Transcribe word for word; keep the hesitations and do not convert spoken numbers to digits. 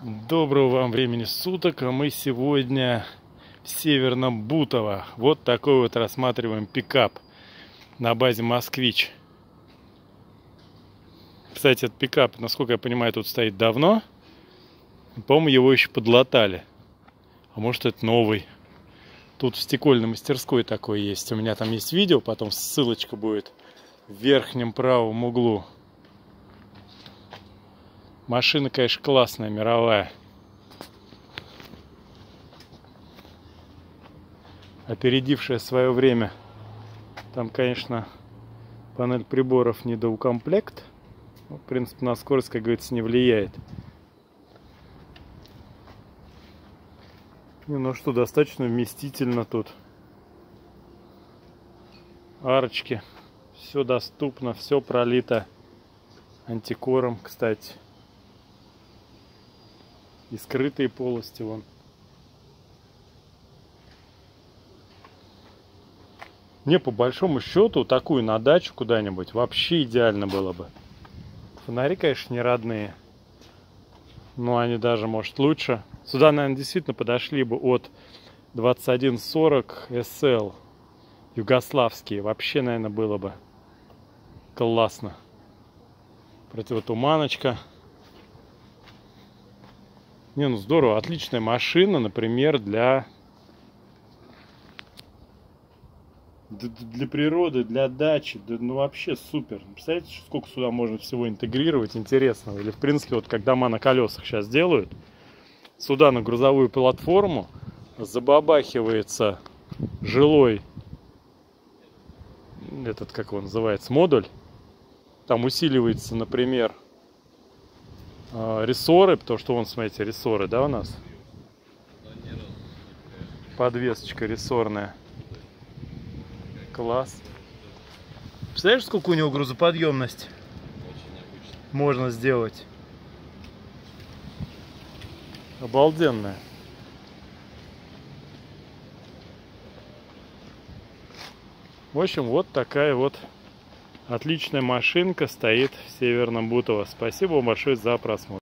Доброго вам времени суток, а мы сегодня в Северном Бутово. Вот такой вот рассматриваем пикап на базе Москвич. Кстати, этот пикап, насколько я понимаю, тут стоит давно. По-моему, его еще подлатали. А может, это новый. Тут в стекольной мастерской такой есть. У меня там есть видео, потом ссылочка будет в верхнем правом углу. Машина, конечно, классная, мировая. Опередившая свое время. Там, конечно, панель приборов недоукомплект. В принципе, на скорость, как говорится, не влияет. Не, ну что, достаточно вместительно тут. Арочки. Все доступно, все пролито антикором, кстати. И скрытые полости вон. Не, по большому счету, такую на дачу куда-нибудь вообще идеально было бы. Фонари, конечно, не родные. Но они даже, может, лучше. Сюда, наверное, действительно подошли бы от двадцать один сорок эс эл. Югославские. Вообще, наверное, было бы классно. Противотуманочка. Не, ну здорово. Отличная машина, например, для... Для природы, для дачи. Да, ну вообще супер. Представляете, сколько сюда можно всего интегрировать интересного. Или, в принципе, вот как дома на колесах сейчас делают. Сюда на грузовую платформу забабахивается жилой, этот, как он называется, модуль. Там усиливается, например, рессоры, потому что вон, смотрите, рессоры, да, у нас? Подвесочка рессорная. Класс. Представляешь, сколько у него грузоподъемность можно сделать? Обалденная. В общем, вот такая вот отличная машинка стоит в Северном Бутово. Спасибо вам большое за просмотр.